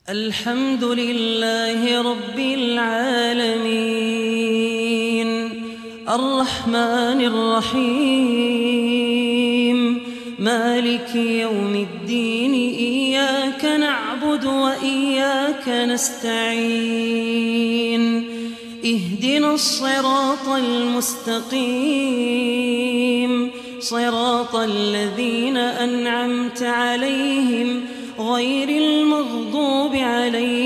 الحمد لله رب العالمين الرحمن الرحيم مالك يوم الدين إياك نعبد وإياك نستعين اهدنا الصراط المستقيم صراط الذين أنعمت عليهم غير المغضوب عليهم